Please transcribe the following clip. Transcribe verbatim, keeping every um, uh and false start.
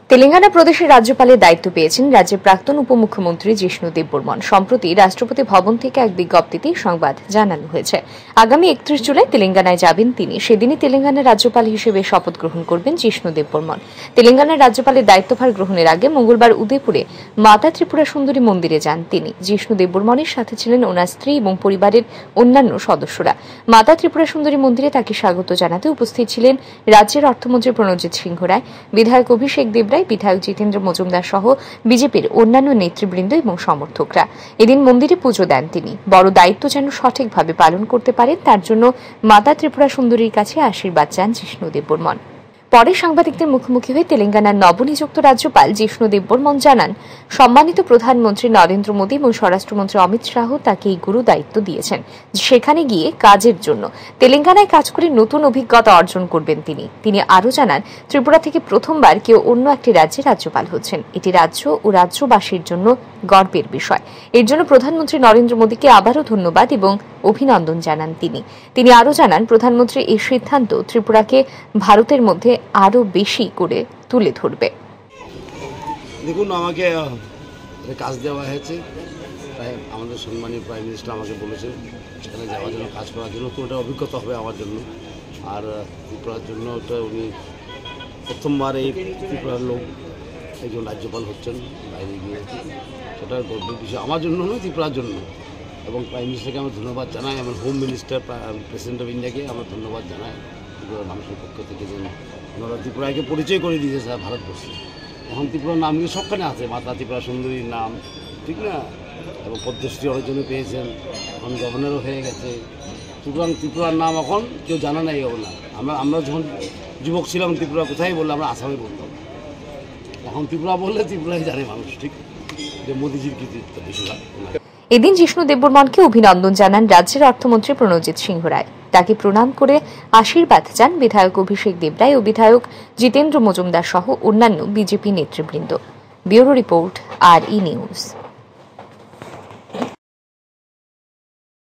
তেলেঙ্গানা প্রদেশের রাজ্যপালের দায়িত্ব পেয়েছেন রাজ্যের প্রাক্তন উপমুখ্যমন্ত্রী জিষ্ণু দেববর্মন। সম্প্রতি রাষ্ট্রপতি ভবন থেকে এক বিজ্ঞপ্তিতে সংবাদ জানানো হয়েছে। আগামী একত্রিশ জুলাই তেলেঙ্গানায় যাবেন তিনি। সেদিনই তেলেঙ্গানার রাজ্যপাল হিসেবে শপথ গ্রহণ করবেন জিষ্ণু দেববর্মন। তেলেঙ্গানার রাজ্যপালের দায়িত্বভার গ্রহণের আগে মঙ্গলবার উদয়পুরে মাতা ত্রিপুরা সুন্দরী মন্দিরে যান তিনি। জিষ্ণু দেববর্মনের সাথে ছিলেন ওনার স্ত্রী এবং পরিবারের অন্যান্য সদস্যরা। মাতা ত্রিপুরা সুন্দরী মন্দিরে তাকে স্বাগত জানাতে উপস্থিত ছিলেন রাজ্যের অর্থমন্ত্রী প্রণজিৎ সিংহ রায়, বিধায়ক অভিষেক দেবরায়, বিধায়ক জিতেন্দ্র মজুমদার সহ বিজেপির অন্যান্য নেতৃবৃন্দ এবং সমর্থকরা। এদিন মন্দিরে পুজো দেন তিনি। বড় দায়িত্ব যেন সঠিকভাবে পালন করতে পারেন তার জন্য মাতা ত্রিপুরা সুন্দরীর কাছে আশীর্বাদ চান জিষ্ণু দেববর্মন। পরে সাংবাদিকদের মুখোমুখি হয়ে তেলেঙ্গানার নবনিযুক্ত রাজ্যপাল জিষ্ণু দেববর্মন জানান, সম্মানিত প্রধানমন্ত্রী নরেন্দ্র মোদী এবং স্বরাষ্ট্রমন্ত্রী অমিত শাহ তাকে এই গুরু দায়িত্ব দিয়েছেন। সেখানে গিয়ে কাজের জন্য তেলেঙ্গানায় কাজ করে নতুন অভিজ্ঞতা অর্জন করবেন তিনি। তিনি আরও জানান, ত্রিপুরা থেকে প্রথমবার কেউ অন্য একটি রাজ্যে রাজ্যপাল হচ্ছেন। এটি রাজ্য ও রাজ্যবাসীর জন্য গর্বের বিষয়। এর জন্য প্রধানমন্ত্রী নরেন্দ্র মোদীকে আবারও ধন্যবাদ এবং অভিনন্দন জানান তিনি। তিনি আরও জানান, প্রধানমন্ত্রীর এই সিদ্ধান্ত ত্রিপুরাকে ভারতের মধ্যে আরো বেশি করে তুলে ধরবে। দেখুন, আমাকে কাজ দেওয়া হয়েছে, তাই আমাদের সম্মানীয় প্রাইম মিনিস্টার আমাকে বলেছেন সেখানে যাওয়ার জন্য, কাজ করার জন্য। তো ওটা অভিজ্ঞতা হবে আমার জন্য। আর ত্রিপুরার জন্য ওটা উনি প্রথমবার এই ত্রিপুরার লোক একজন রাজ্যপাল হচ্ছেন বাইরে গিয়ে, সেটা গর্বের বিষয় আমার জন্য নয়, ত্রিপুরার জন্য। এবং প্রাইম মিনিস্টারকে আমি ধন্যবাদ জানাই, আমার হোম মিনিস্টার প্রেসিডেন্ট অফ ইন্ডিয়াকে আমার ধন্যবাদ জানাই ত্রিপুরার মানুষের পক্ষ থেকে, যেন ওনারা ত্রিপুরাকে পরিচয় করে দিয়েছে স্যার ভারতবর্ষে। এখন ত্রিপুরার নাম নিয়ে সবখানে আছে, মাতা ত্রিপুরা সুন্দরীর নাম, ঠিক না? এবং পদ্মশ্রী অর্জনে পেয়েছেন, এখন গভর্নরও হয়ে গেছে। সুতরাং ত্রিপুরার নাম এখন কেউ জানা নাই গভর্নর। আমরা আমরা যখন যুবক ছিলাম ত্রিপুরা কোথায় বললে আমরা আসামে বলতাম। এখন ত্রিপুরা বললে ত্রিপুরাই জানে মানুষ, ঠিক যে মোদিজির কৃতিত্ব বেশিরভাগ। এদিন জিষ্ণু দেববর্মনকে অভিনন্দন জানান রাজ্যের অর্থমন্ত্রী প্রণজিৎ সিংহ রায়। তাকে প্রণাম করে আশীর্বাদ চান বিধায়ক অভিষেক দেবরায় ও বিধায়ক জিতেন্দ্র মজুমদার সহ অন্যান্য বিজেপি নেতৃবৃন্দ। ব্যুরো রিপোর্ট, আর ই নিউজ।